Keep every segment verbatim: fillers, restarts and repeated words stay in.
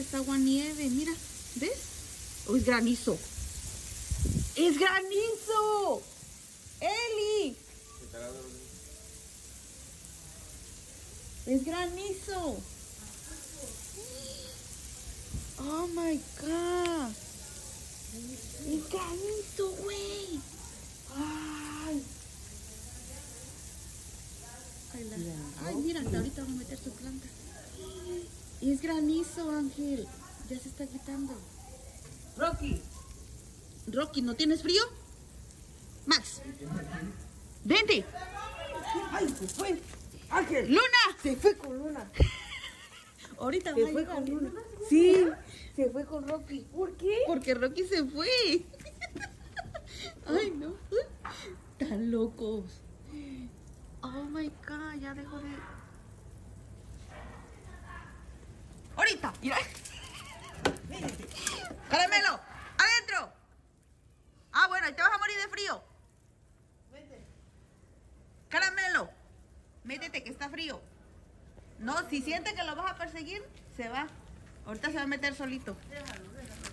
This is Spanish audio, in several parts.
es agua nieve, mira, ¿ves? Oh, es granizo. ¡Es granizo! ¡Eli! ¡Es granizo! ¡Oh, my God! ¡Es granizo, güey! ¡Ay! Ay, la... Ay, mira, hasta ahorita va a meter su planta. Es granizo, Ángel. Ya se está quitando. Rocky. Rocky, ¿no tienes frío? Max. Vente. Ay, se fue. Ángel. Luna. Se fue con Luna. Ahorita Se va a fue llegar. con Luna. Sí. Se fue con Rocky. ¿Por qué? Porque Rocky se fue. Ay, no. Están locos. Oh my God, ya dejó de... Ahorita, mira. Caramelo, adentro. Ah, bueno, y te vas a morir de frío. Vete. Caramelo, métete que está frío. No, si siente que lo vas a perseguir, se va. Ahorita se va a meter solito. Déjalo, déjalo.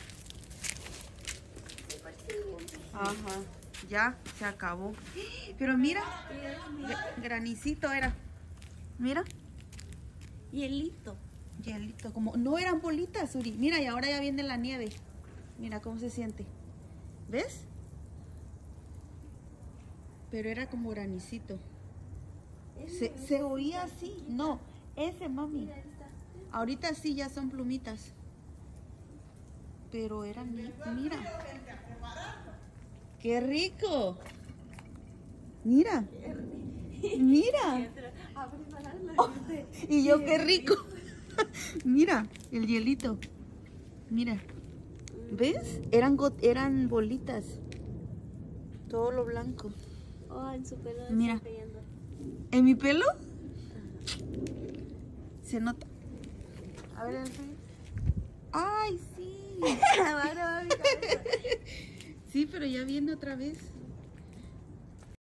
Ajá, ya se acabó. Pero mira, gr- granicito era. Mira. Hielito. Hielito, como no eran bolitas, Uri. Mira, y ahora ya viene la nieve. Mira cómo se siente. ¿Ves? Pero era como granicito. Se, se oía así. No, ese, mami. Ahorita sí ya son plumitas. Pero eran, mira. ¡Qué rico! Mira. Mira. Y yo, qué rico. Mira, el hielito. Mira. ¿Ves? Eran, got- eran bolitas. Todo lo blanco. Oh, en su pelo. Mira. Está cayendo. ¿En mi pelo? Se nota. A ver el frío. ¡Ay, sí! Sí, pero ya viene otra vez.